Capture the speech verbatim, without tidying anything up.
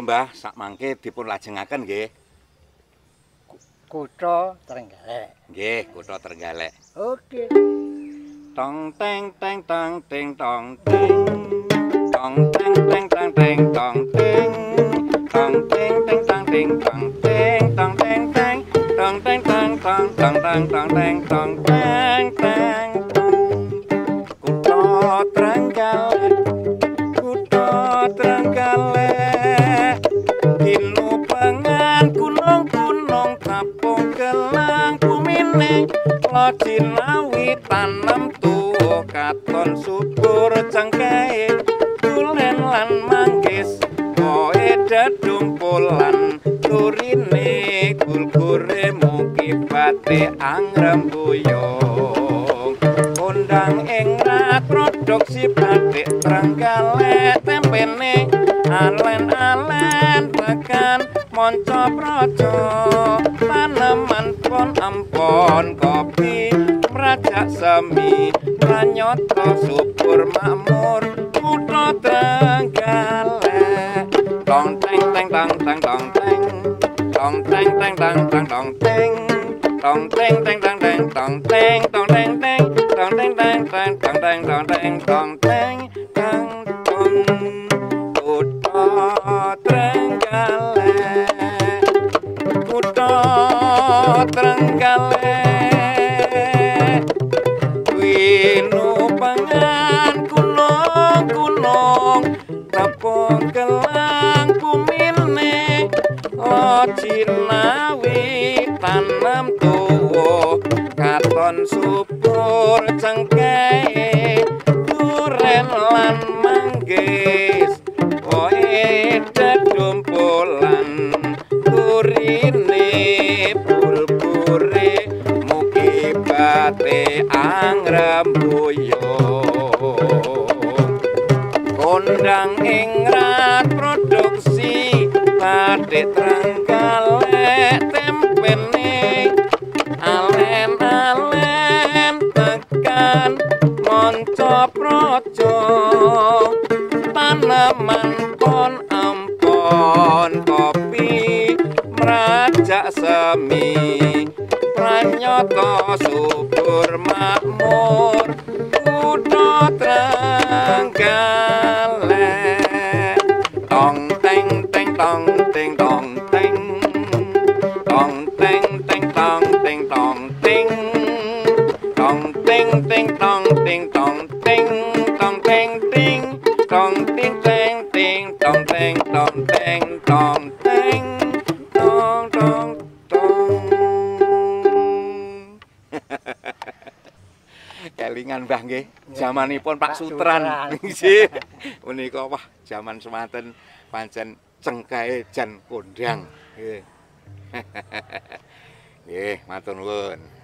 Monggo Mbah, sak mangke dipun lajengaken nggih. Kutha Trenggalek. Nggih, Kutha Trenggalek. Oke. Tong teng teng tong ting tong ting. Tong teng teng tong ting tong ting. Tong ting ting tong ting tong ting. Tong teng teng tong teng tong tong tong tong tong teng tong teng teng. Kutha Trenggalek. Kutha Trenggalek. Kinupengan gunung-gunung kapung gelang kumine. Lojinawi tanem tuwa katon subur cengkeh tulen lan manggis koe dedumpulan turine gulgure mukibate angrembuyung kondang ing rat produksi batik Trenggalek tempene alen-alen tekan monco projo taneman pon ampon kopi rajak semi pranyoto subur makmur Kutha Trenggalek tong teng teng tong teng tong teng tong teng teng tong teng tong teng tong teng teng tong teng tong teng tong teng teng tong teng teng teng tong teng tong teng tong teng teng tong Kutha Trenggalek Kutha Trenggalek winupengan gunung-gunung tepung gelang kumine lojinawi tanem tuwa katon subur cengkeh duren lan manggis koe dedumpulan kurine bulbure mukibate angrembuyung kondang ing rat produksi batik Trenggalek tempene alen-alen tekan monco projo taneman pon ampon kopi merajak semi pranyoto subur makmur Kutha Trenggalek tong teng teng tong ting tong teng tong teng teng tong ting tong ting tong teng teng tong ting tong ting tong teng ting tong ting teng ting tong teng tong teng tong teng tong tong tong. Kelingan Mbah nggih, jamanipun Pak Sutran. Nggih. Menika wah jaman semanten pancen cengkahe jan kondang. Nggih. Nggih, matur nuwun.